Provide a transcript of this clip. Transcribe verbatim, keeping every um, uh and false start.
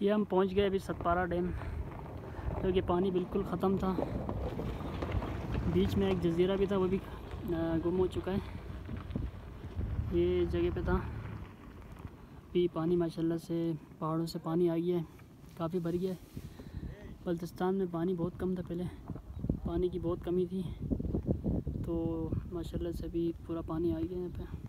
ये हम पहुंच गए अभी सतपारा डैम, क्योंकि पानी बिल्कुल ख़त्म था। बीच में एक जज़ीरा भी था, वो भी गुम हो चुका है। ये जगह पे था। अभी पानी माशाल्लाह से पहाड़ों से पानी आ गया है, काफ़ी भर गया है। बल्तिस्तान में पानी बहुत कम था, पहले पानी की बहुत कमी थी, तो माशाल्लाह से अभी पूरा पानी आ गया है यहाँ पे।